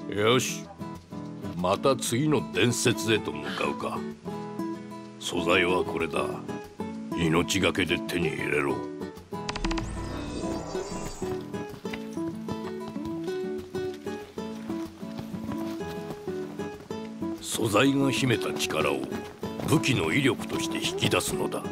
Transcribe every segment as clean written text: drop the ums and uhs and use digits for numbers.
よし、また次の伝説へと向かうか。素材はこれだ。命がけで手に入れろ。素材が秘めた力を武器の威力として引き出すのだ。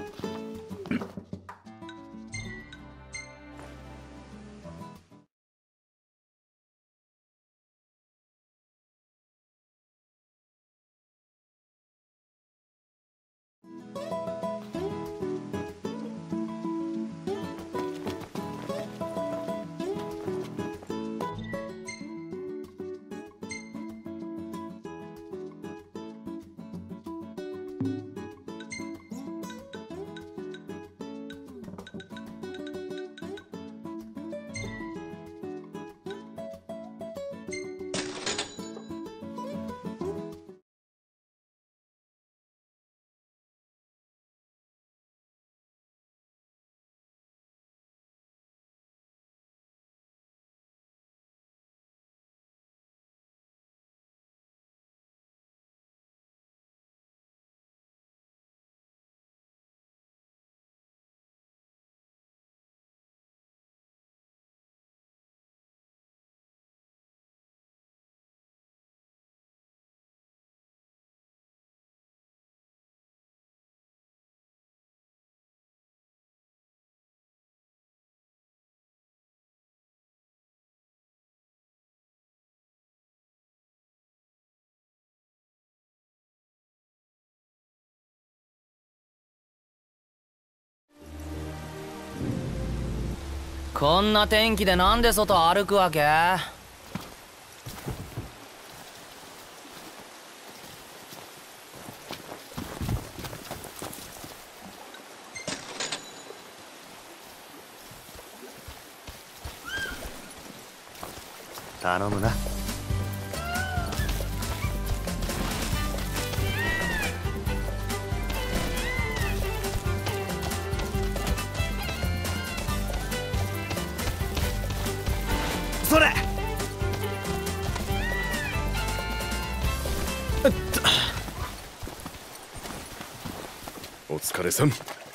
こんな天気でなんで外歩くわけ？ 頼むな。それ。お疲れさん。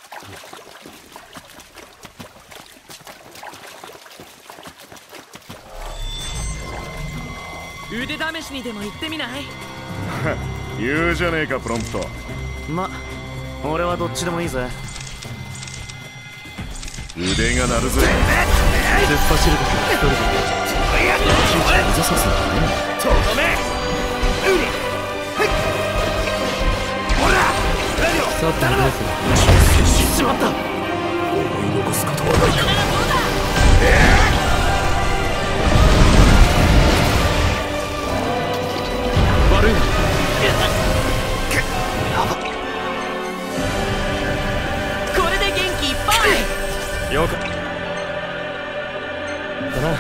腕試しにでも行ってみない？ 言うじゃねえかプロンプト。 ま、俺はどっちでもいいぜ。 腕が鳴るぜ。 突っ走るときは一人で一日目指させたね。 とどめ。ほらさてどうする？ 接しちまった。思い残すことはないか。 悪いな。 これで元気いっぱい。 よかったな。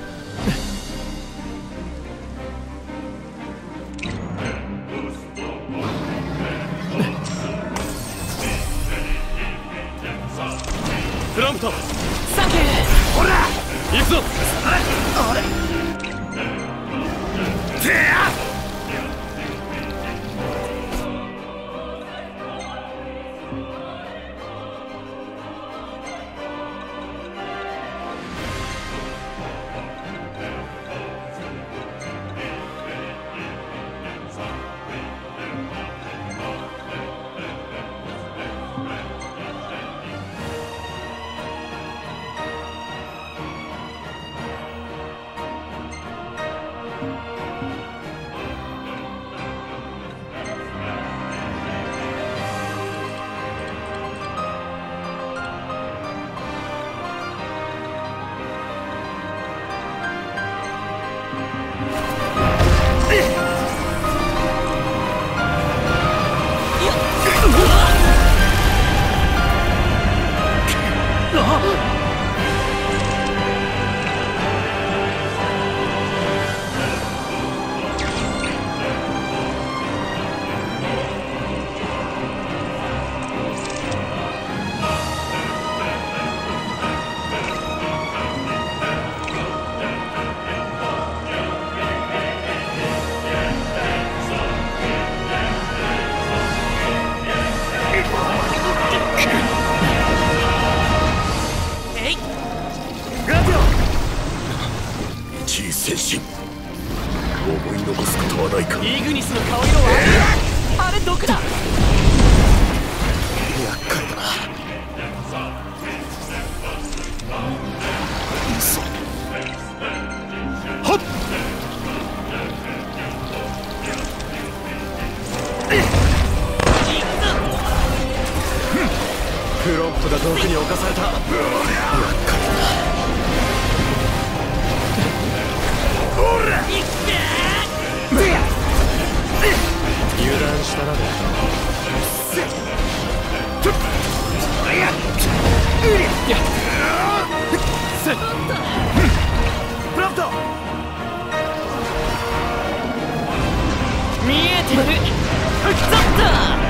プロンプト。 サンキュー。 ほら行くぞ。 あれてやっ。 人、思い残すことはないか。 イグニスの顔色はあれ毒だ。 厄介だな。嘘。はっ。 フロンプが毒に侵された。厄介だな。油断したな。 プラント見えてる。ザッタ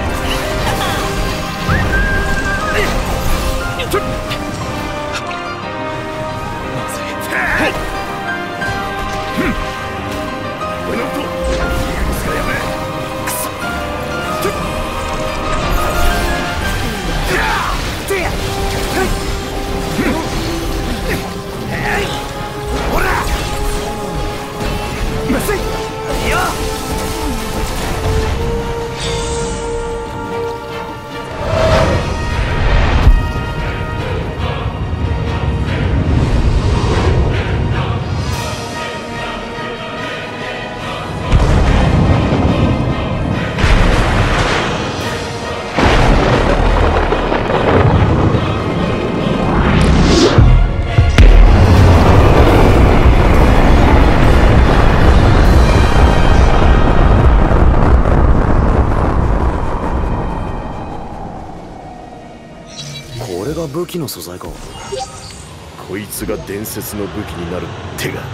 武器の素材か。こいつが伝説の武器になる手が。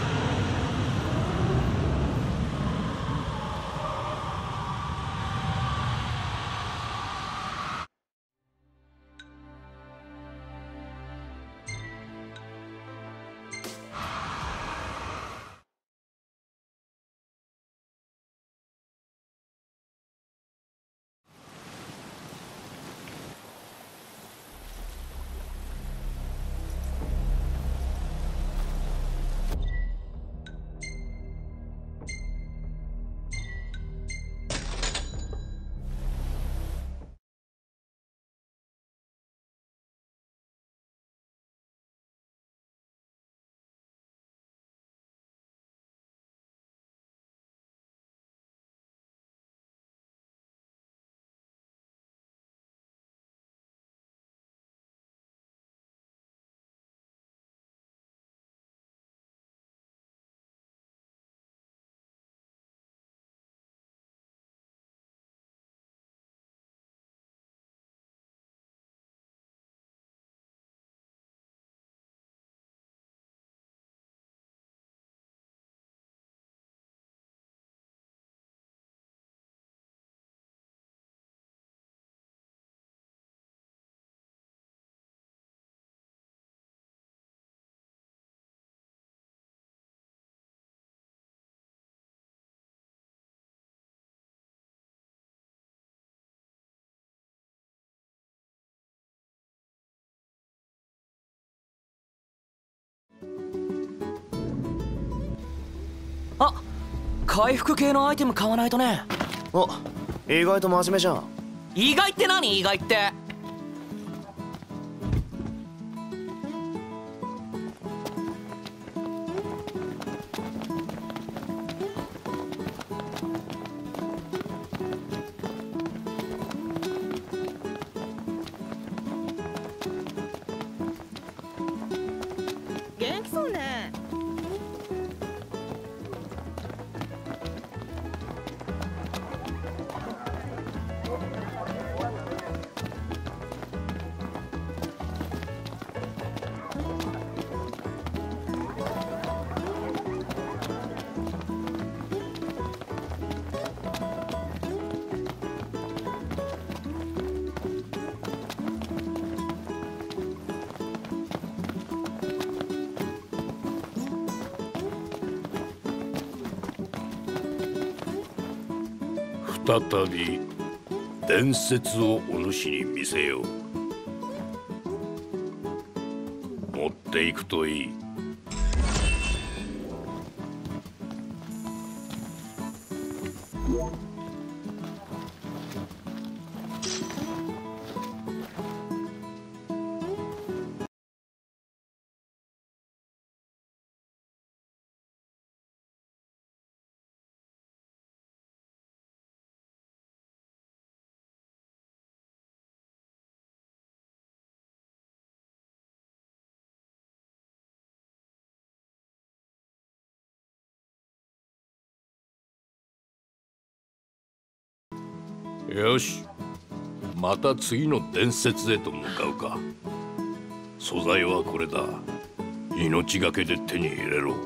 あ、回復系のアイテム買わないとね。 お、意外と真面目じゃん。 意外って何？意外って。 元気そうね。 再び伝説をお主に見せよう。持っていくといい。 よし、また次の伝説へと向かうか。素材はこれだ。命がけで手に入れろ。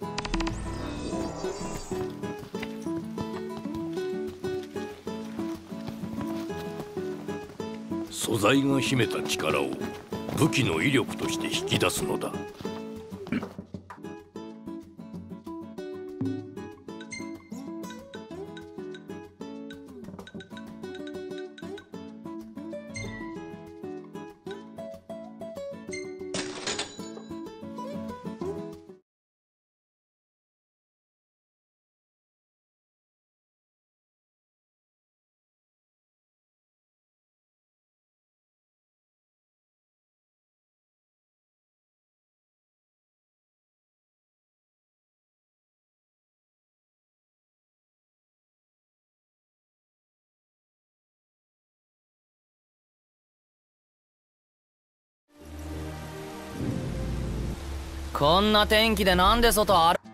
素材が秘めた力を武器の威力として引き出すのだ。 こんな天気でなんで外歩